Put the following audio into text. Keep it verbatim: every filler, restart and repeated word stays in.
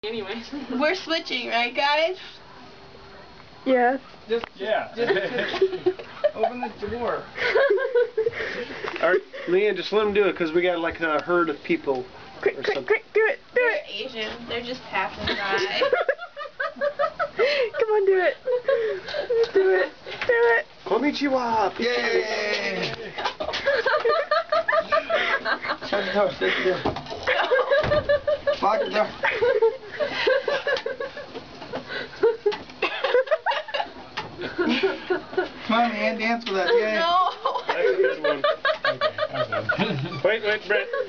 Anyway. We're switching, right, guys? Yeah. Just, yeah. Just, open the door. Alright, LeeAnn, just let them do it because we got like a herd of people. Quick, quick, quick, do it, do They're it. Asian. They're just passing by. Come on, do it. Do it, do it. Konnichiwa! Yay! Shut the door, shut the door. Lock the door. Come on, LeeAnn, dance with us. Yay. No. That's a good one. Okay, I'm done. Wait, wait, Brent.